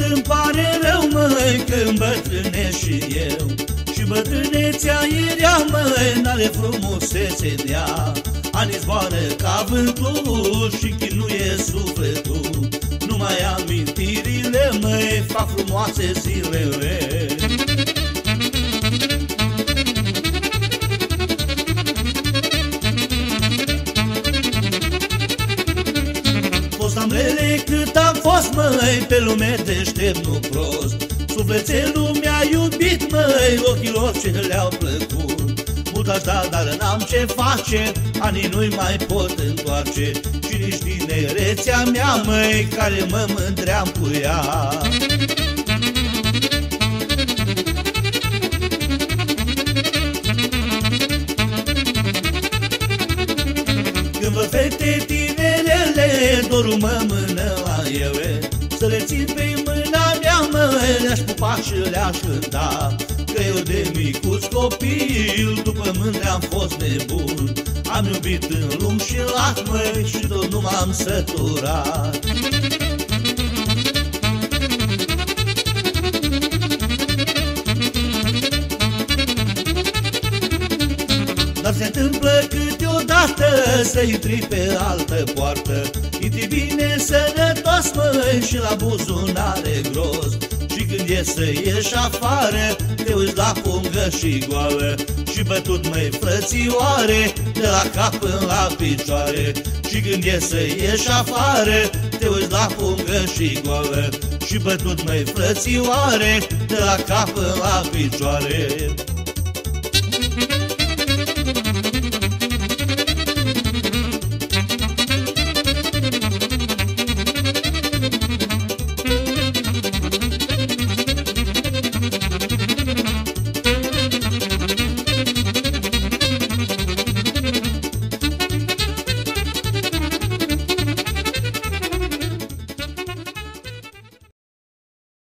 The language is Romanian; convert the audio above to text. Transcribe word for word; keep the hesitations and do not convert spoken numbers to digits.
îmi pare rău, măi, că îmbătrânesc și eu. Și bătrânețea irea, măi, n-are frumusețe de ea. Anii zboară ca vântul și chinuie sufletul. Numai amintirile, măi, fac frumoase zilele. Fostamlele cât am fost, măi, pe lume deștept, nu prost. Sufletelul mi-a iubit, măi, ochilor ce le-au plăcut. Mult aș da, dar n-am ce face, anii nu-i mai pot întoarce. Și nici tinerețea mea, măi, care mă mândream cu ea. Când văd fete tinerele, dorul mă mână la ele. Să le țin pe mâna mea, măi, le-aș pupa și le-aș cânta. Că eu de micuț copil, după mândre am fost nebun. Am iubit în lung și lat, măi, și tot nu m-am săturat. Dar se întâmplă câteodată să intri pe altă poartă. Intri bine sănătos, măi, și la buzunare gros. Și când e să ieși afară, te uiți la pungă și goală. Și bătut, măi, frățioare, de la cap până la picioare. Și când e să ieși afară, te uiți la pungă și goală. Și bătut, măi, frățioare, de la cap până la picioare.